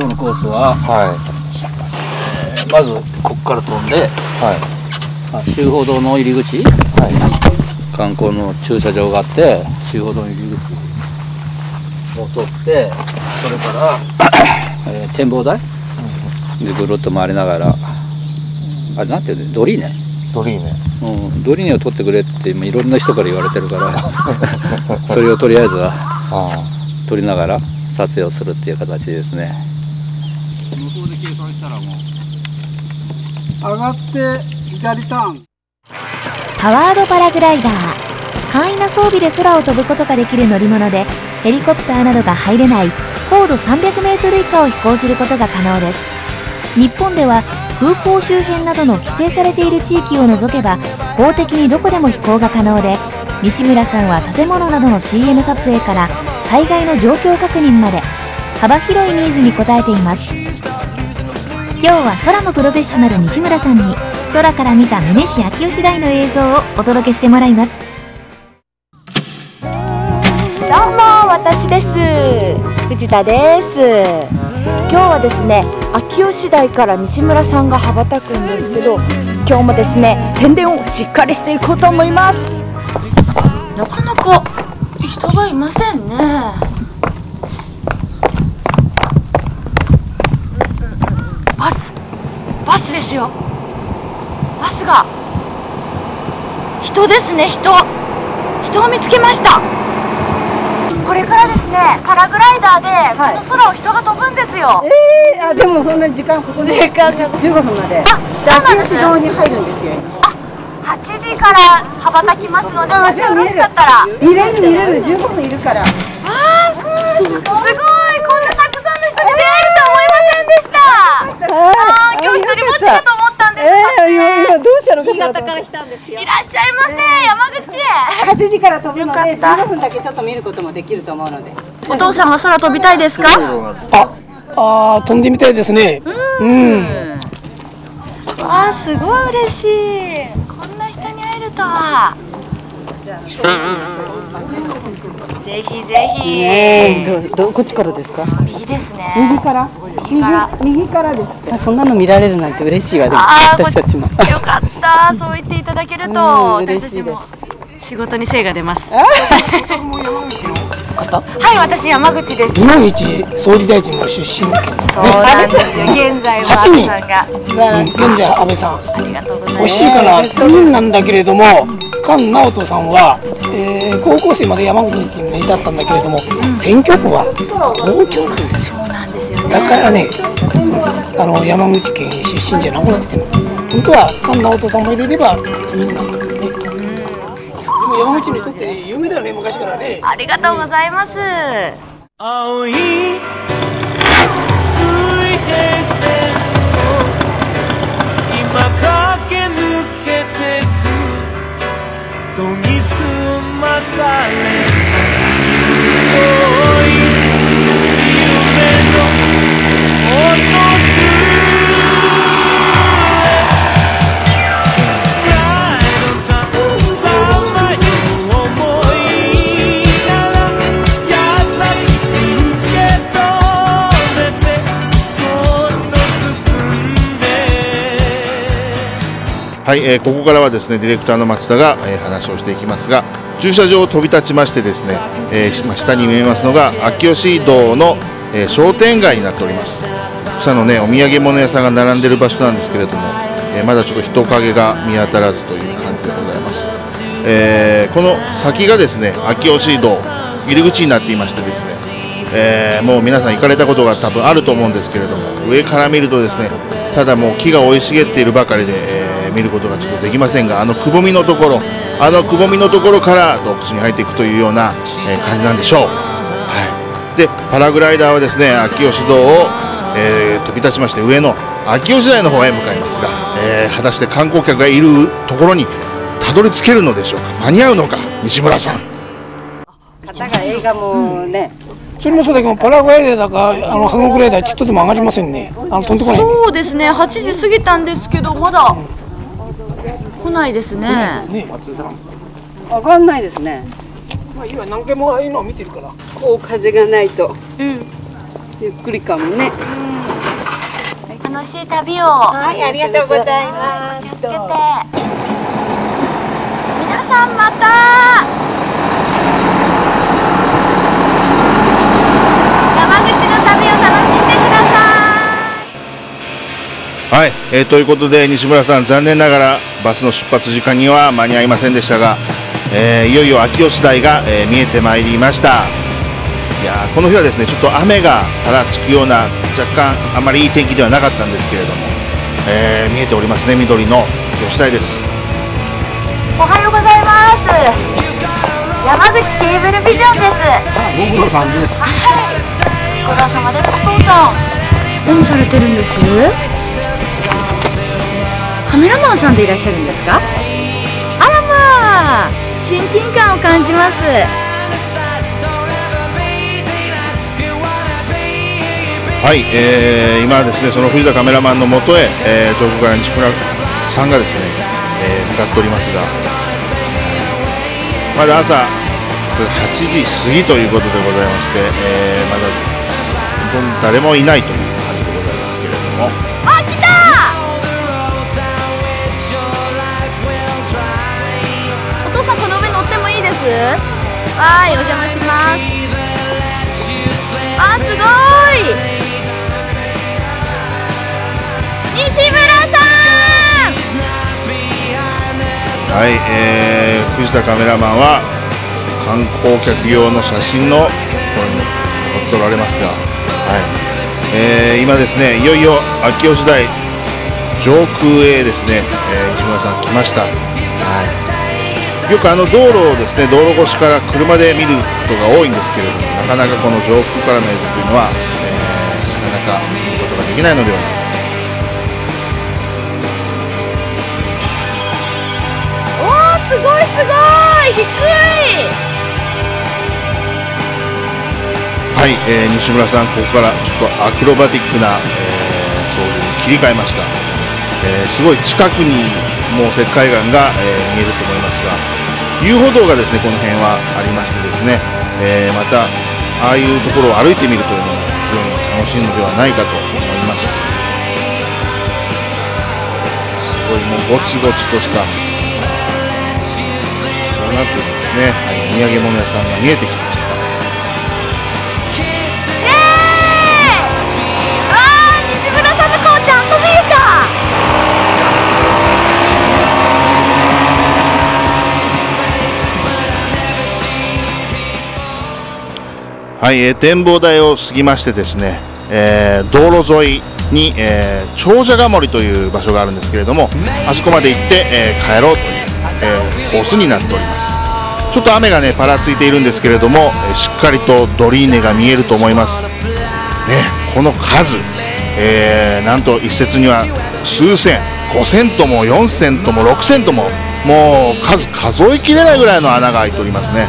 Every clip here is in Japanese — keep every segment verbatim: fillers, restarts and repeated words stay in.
今日のコースは、はいえー、まずここから飛んで、はい、修法堂の入り口、はい、観光の駐車場があって修法堂の入り口を取ってそれから、えー、展望台、うん、でぐるっと回りながらあれなんていうのドリーネドリーネ、 うん、ドリーネを取ってくれって今いろんな人から言われてるからそれをとりあえずは取りながら撮影をするっていう形ですね。向こうで計算したらもう上がって左ターン。 パワードパラグライダー、簡易な装備で空を飛ぶことができる乗り物でヘリコプターなどが入れない高度さんびゃくメートル以下を飛行することが可能です。日本では空港周辺などの規制されている地域を除けば法的にどこでも飛行が可能で、西村さんは建物などの シーエム 撮影から災害の状況確認まで幅広いニーズに応えています。今日は空のプロフェッショナル西村さんに空から見た美祢市秋吉台の映像をお届けしてもらいます。 どうも、私です。藤田です。今日はですね、秋吉台から西村さんが羽ばたくんですけど、今日もですね宣伝をしっかりしていこうと思います。なかなか人がいませんね。バスバスですよ。バスが人ですね。人人を見つけました。これからですね、パラグライダーでこの空を人が飛ぶんですよ。 ええー、あ、でもそんな時間ここで時間がじゅうごふんまで。あ、そうなんです。秋吉堂に入るんですよ。 あ、はちじから羽ばたきますので、もしよろしかったら見れる見れる、じゅうごふんいるから。ああ、そうなんです。すごい、こんなたくさんの人に出会えると思いませんでした。ああ、今日一人ぼっちかと思ったんです。 ええ、今どうしたのかしら。 新潟から来たんですよ。いらっしゃいませ、山口へ。 はちじから飛ぶのでじゅうごふんだけちょっと見ることもできると思うので。 お父さんは空飛びたいですか？ あ、あ、飛んでみたいですね。うん。 わあ、すごい嬉しい。こんな人に会えるとは。ぜひぜひ。 ねえ、どどこっちからですか？ 右ですね。 右から？右から右からです。そんなの見られるなんて嬉しいわ。でも私たちも。 よかった。そう言っていただけると嬉しいです。仕事に精が出ます。はい、私山口です。 日本一総理大臣の出身。そうなんですよ。現在は安倍さんが。 現在安倍さん。 ありがとうございます。 惜しいかな。残なんだけれども、菅直人さんは、えー、高校生まで山口にいたったんだけれども、選挙区は東京なんですよ。 そうなんですよね。 だからね、あの山口県出身じゃなくなってる。本当は菅直人さんも入れればみんな。山口の人って有名だよね、昔からね。 ありがとうございます。青い水平線を今駆け抜けてく研ぎ澄まされた遠い夢の訪はい、えー、ここからはですねディレクターの松田が、えー、話をしていきますが、駐車場を飛び立ちましてですね、えー、下に見えますのが秋吉堂の、えー、商店街になっております。たくさんのねお土産物屋さんが並んでいる場所なんですけれども、えー、まだちょっと人影が見当たらずという感じでございます。えー、この先がですね秋吉堂入り口になっていましてですね、えー、もう皆さん行かれたことが多分あると思うんですけれども、上から見るとですねただもう木が生い茂っているばかりで、えー見ることがちょっとできませんが、あのくぼみのところあのくぼみのところから洞窟に入っていくというような、えー、感じなんでしょう。はい、でパラグライダーはですね秋吉堂を、えー、飛び立ちまして上の秋吉台の方へ向かいますが、えー、果たして観光客がいるところにたどり着けるのでしょうか。間に合うのか西村さん。 方が映画もね、 それもそうだけどパラグライダーだかあのハンググライダーちっとでも上がりませんね。あの飛んでこない、ね、 そうですね。はちじ過ぎたんですけどまだ来ないですね。 わかんないですね。 まあ今何回もああいうのを見てるから。 こう風がないと、 うん、 ゆっくりかもね。 うん楽しい旅を。 はい、ありがとうございます。 気をつけて。皆さんまた。山口の旅を楽しんでください。 はい、えー、ということで西村さん、残念ながらバスの出発時間には間に合いませんでしたが、えー、いよいよ秋吉台が、えー、見えてまいりました。いやー、この日はですね、ちょっと雨がぱらつくような若干あまりいい天気ではなかったんですけれども、えー、見えておりますね、緑の秋吉台です。 おはようございます。山口ケーブルビジョンです。 ご苦労さんです。 はい、ご苦労様です。お父さん、何されてるんです？カメラマンさんでいらっしゃるんですか？あらまあ、親近感を感じます。 はい、えー、今はですね、その藤田カメラマンのもとへ、えー、上空から西村さんがですね、えー、向かっておりますが、まだ朝はちじ過ぎということでございまして、えー、まだ誰もいないという感じでございますけれども。 あ、来たー。お父さん、この上乗ってもいいです？はい、お邪魔します。あ、すごい。西村さん。 はい、えー、藤田カメラマンは観光客用の写真のこれに乗っ取られますが、はい、えー、今ですね、いよいよ秋吉台上空へですね、えー、西村さん来ました。はい、よくあの道路をですね、道路越しから車で見ることが多いんですけれども、なかなかこの上空からの映像というのは、えー、なかなか見ることができないのではないか。 すごいすごい、低い。 はい、えー、西村さん、ここからちょっとアクロバティックな、えー、操縦に切り替えました。えー、すごい近くにもう石灰岩が、えー、見えると思いますが、遊歩道がですね、この辺はありましてですね、えー、またああいうところを歩いてみるというのも非常に楽しいのではないかと思います。すごいもうゴツゴツとしたなってですね、はい、お土産物屋さんが見えてきました。 えー、あー、西村さんの顔ちゃんと見えた。 はい、えー、展望台を過ぎましてですね、えー、道路沿いに、えー、長者ヶ森という場所があるんですけれども、あそこまで行って、えー、帰ろうという、えー、コースになっております。ちょっと雨がねぱらついているんですけれども、えー、しっかりとドリーネが見えると思いますね。この数、えー、なんと一説には数千、ごせんともよんせんともろくせんとも、もう数数えきれないぐらいの穴が開いておりますね。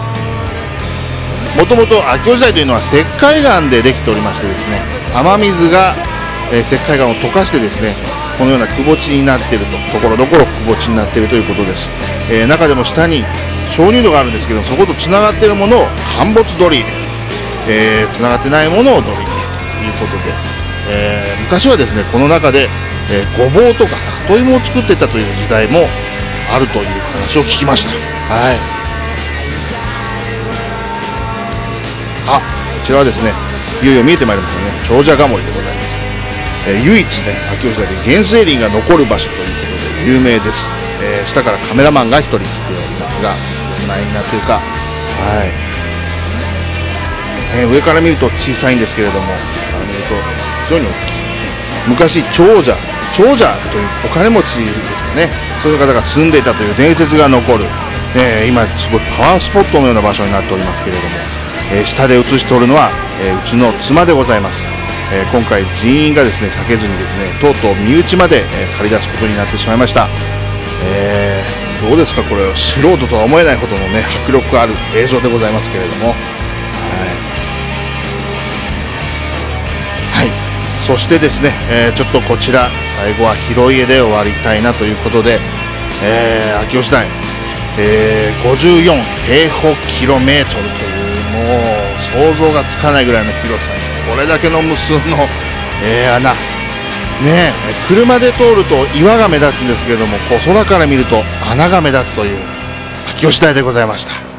もともと秋吉台というのは石灰岩でできておりましてですね、雨水が、えー、石灰岩を溶かしてですね、このようなくぼ地になっていると、ところどころくぼ地になっているということです。えー、中でも下に鍾乳洞があるんですけど、そことつながっているものを陥没ドリーネ、えー、つながってないものをドリーネということで、えー、昔はですね、この中で、えー、ごぼうとか里芋を作っていたという時代もあるという話を聞きました。はい、あ、こちらはですね、いよいよ見えてまいりましたね、長者ヶ森でございます。えー、唯一ね、秋吉台で原生林が残る場所ということで有名です。えー、下からカメラマンが一人来ておりますが、どんな絵になっているか、はい、えー、上から見ると小さいんですけれども、下から見ると非常に大きい。昔長者長者というお金持ちですかね、そういう方が住んでいたという伝説が残る、えー、今すごいパワースポットのような場所になっておりますけれども、えー、下で写しておるのは、えー、うちの妻でございます。えー、今回人員がですね避けずにですね、とうとう身内まで、えー、借り出すことになってしまいました。えー、どうですか、これ素人とは思えないほどのね迫力ある映像でございますけれども、はい、はい、そしてですね、えー、ちょっとこちら最後は広い絵で終わりたいなということで、えー、秋吉台、えー、ごじゅうよんへいほうキロメートルというもう想像がつかないぐらいの広さにこれだけの無数の、えー、穴、 ね、車で通ると岩が目立つんですけれども、こう空から見ると穴が目立つという秋吉台でございました。